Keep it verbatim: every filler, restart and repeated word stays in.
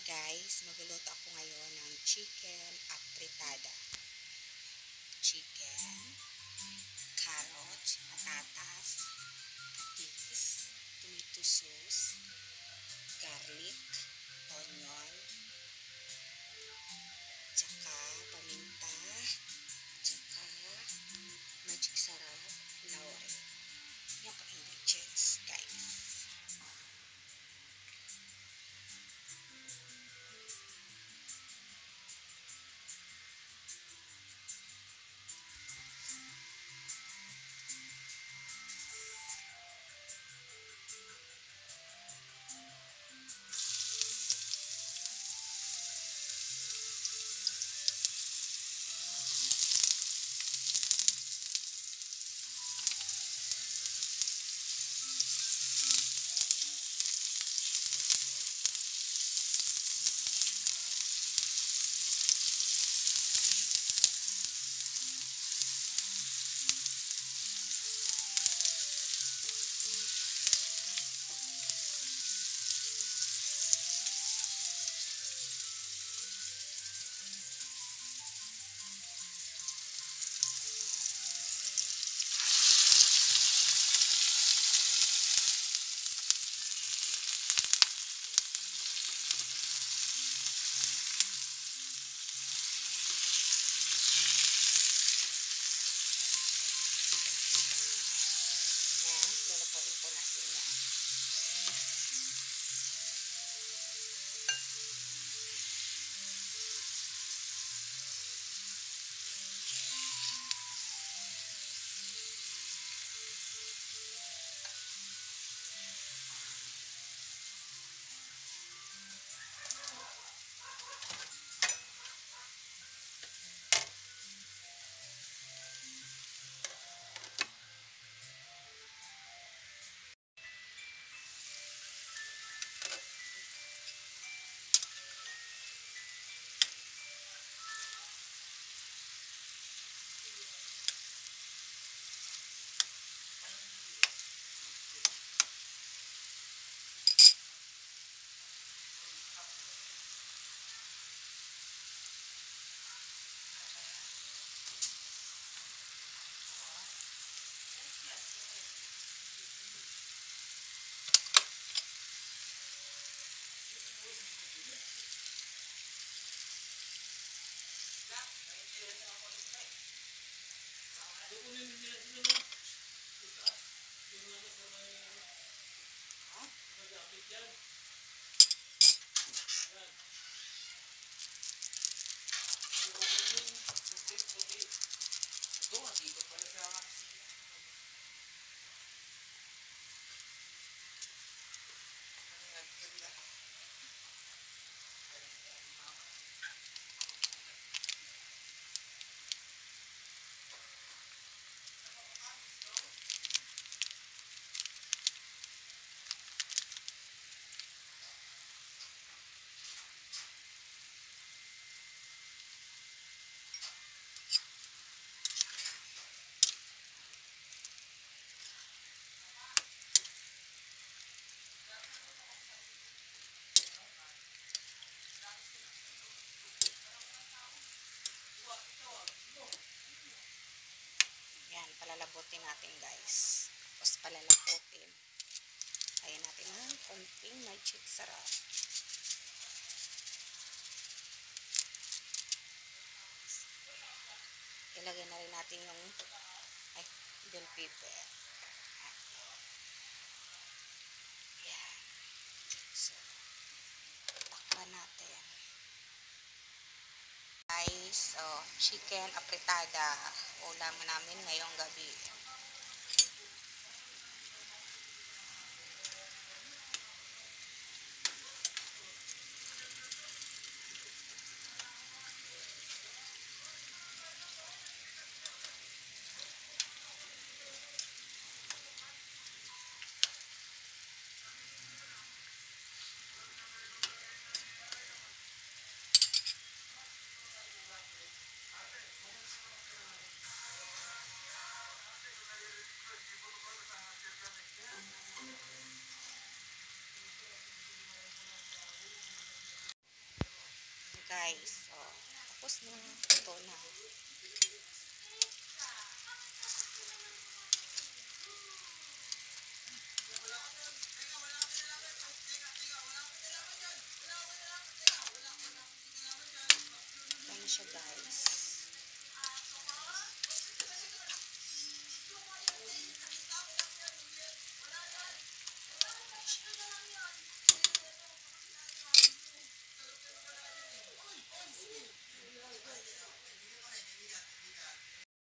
Guys, magluluto ako ngayon ng chicken apritada. Chicken, carrots, patatas, patis, tomato sauce, garlic, onion, tsaka paminta, tsaka magic sarap, laurel. Yan po ingredients, guys. Lulutuin po natin yan. Yan, palalabutin natin, guys. Tapos palalabutin. Ayan natin ng konting magic sarap. Ilagay na rin natin yung ay, bell pepper. Yan. So, takpan natin. Guys, oh, chicken apritada. Ulam namin ngayong gabi. guys. So, tapos na. Ito na. Ito na siya guys.